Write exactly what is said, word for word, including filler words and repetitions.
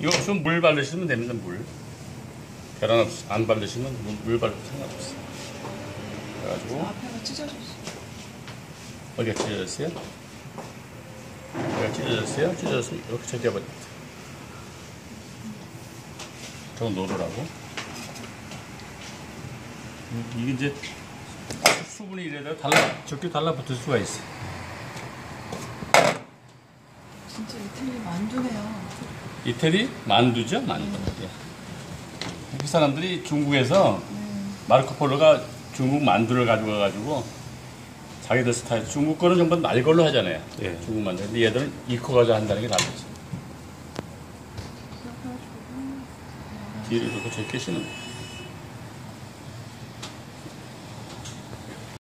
이거 없으면 물 바르시면 됩니다. 물. 계란 없, 안 바르시면 물, 물 바르도 상관없어. 그래가지고 앞에가 찢어졌어. 어디가 찢어졌어요? 어디가 찢어졌어요? 찢어졌으면 이렇게 제껴버립니다. 저거 놓으라고. 이게 이제 수분이 이래다 달라, 적게 달라붙을 수가 있어. 진짜 이태리 만두네요. 이태리 만두죠, 만두. 예. 그 사람들이 중국에서 네. 마르코폴로가 중국 만두를 가지고 가지고 자기들 스타일, 중국 거는 전부 날 걸로 하잖아요. 예. 중국 만두. 근데 얘들은 익혀 가지고 한다는 게 다르지. 뒤를 이렇게 제끼시는 거예요.